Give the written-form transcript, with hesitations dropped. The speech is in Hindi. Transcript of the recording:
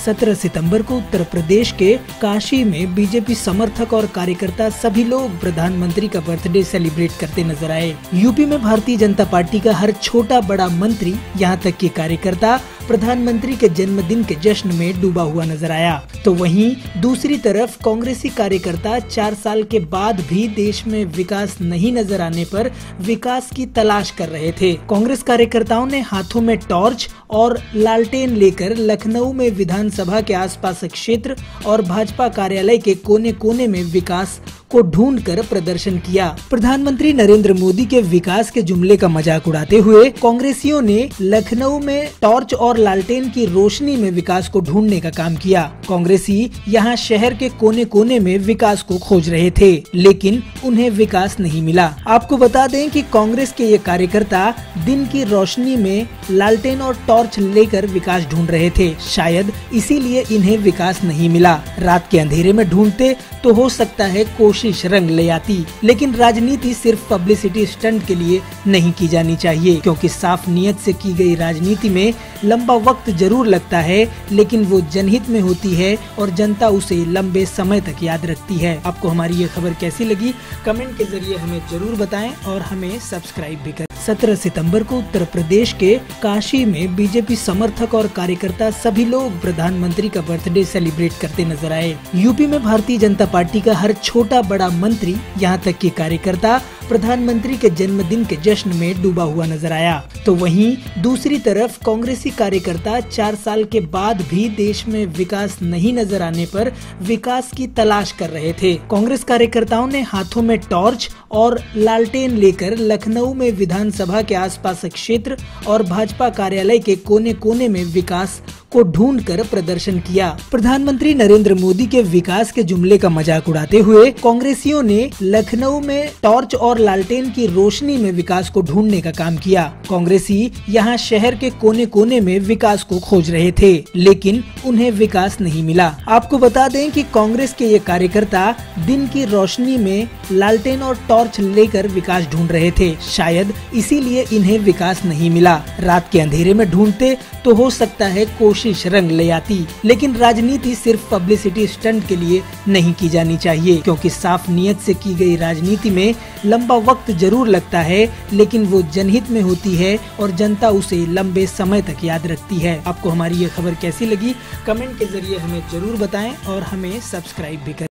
17 सितंबर को उत्तर प्रदेश के काशी में बीजेपी समर्थक और कार्यकर्ता सभी लोग प्रधानमंत्री का बर्थडे सेलिब्रेट करते नजर आए। यूपी में भारतीय जनता पार्टी का हर छोटा बड़ा मंत्री, यहाँ तक कि कार्यकर्ता प्रधानमंत्री के जन्मदिन के जश्न में डूबा हुआ नजर आया। तो वहीं दूसरी तरफ कांग्रेसी कार्यकर्ता 4 साल के बाद भी देश में विकास नहीं नजर आने पर विकास की तलाश कर रहे थे। कांग्रेस कार्यकर्ताओं ने हाथों में टॉर्च और लालटेन लेकर लखनऊ में विधानसभा के आसपास क्षेत्र और भाजपा कार्यालय के कोने कोने में विकास को ढूंढकर प्रदर्शन किया। प्रधानमंत्री नरेंद्र मोदी के विकास के जुमले का मजाक उड़ाते हुए कांग्रेसियों ने लखनऊ में टॉर्च और लालटेन की रोशनी में विकास को ढूंढने का काम किया। कांग्रेसी यहाँ शहर के कोने कोने में विकास को खोज रहे थे, लेकिन उन्हें विकास नहीं मिला। आपको बता दें कि कांग्रेस के ये कार्यकर्ता दिन की रोशनी में लालटेन और टॉर्च लेकर विकास ढूंढ रहे थे। शायद इसीलिए इन्हें विकास नहीं मिला। रात के अंधेरे में ढूंढते तो हो सकता है कोशिश रंग ले आती, लेकिन राजनीति सिर्फ पब्लिसिटी स्टंट के लिए नहीं की जानी चाहिए, क्योंकि साफ नियत से की गई राजनीति में लंबा वक्त जरूर लगता है, लेकिन वो जनहित में होती है और जनता उसे लंबे समय तक याद रखती है। आपको हमारी ये खबर कैसी लगी कमेंट के जरिए हमें जरूर बताएं और हमें सब्सक्राइब भी करें। 17 सितंबर को उत्तर प्रदेश के काशी में बीजेपी समर्थक और कार्यकर्ता सभी लोग प्रधानमंत्री का बर्थडे सेलिब्रेट करते नजर आए। यूपी में भारतीय जनता पार्टी का हर छोटा बड़ा मंत्री, यहाँ तक कि कार्यकर्ता प्रधानमंत्री के जन्मदिन के जश्न में डूबा हुआ नजर आया। तो वहीं दूसरी तरफ कांग्रेसी कार्यकर्ता 4 साल के बाद भी देश में विकास नहीं नजर आने पर विकास की तलाश कर रहे थे। कांग्रेस कार्यकर्ताओं ने हाथों में टॉर्च और लालटेन लेकर लखनऊ में विधानसभा के आसपास क्षेत्र और भाजपा कार्यालय के कोने कोने में विकास को ढूंढकर प्रदर्शन किया। प्रधानमंत्री नरेंद्र मोदी के विकास के जुमले का मजाक उड़ाते हुए कांग्रेसियों ने लखनऊ में टॉर्च और लालटेन की रोशनी में विकास को ढूंढने का काम किया। कांग्रेसी यहाँ शहर के कोने कोने में विकास को खोज रहे थे, लेकिन उन्हें विकास नहीं मिला। आपको बता दें कि कांग्रेस के ये कार्यकर्ता दिन की रोशनी में लालटेन और टॉर्च लेकर विकास ढूंढ रहे थे। शायद इसीलिए इन्हें विकास नहीं मिला। रात के अंधेरे में ढूंढते तो हो सकता है कोशिश रंग ले आती, लेकिन राजनीति सिर्फ पब्लिसिटी स्टंट के लिए नहीं की जानी चाहिए, क्योंकि साफ नियत से की गई राजनीति में लंबा वक्त जरूर लगता है, लेकिन वो जनहित में होती है और जनता उसे लंबे समय तक याद रखती है। आपको हमारी ये खबर कैसी लगी कमेंट के जरिए हमें जरूर बताएं और हमें सब्सक्राइब भी करें।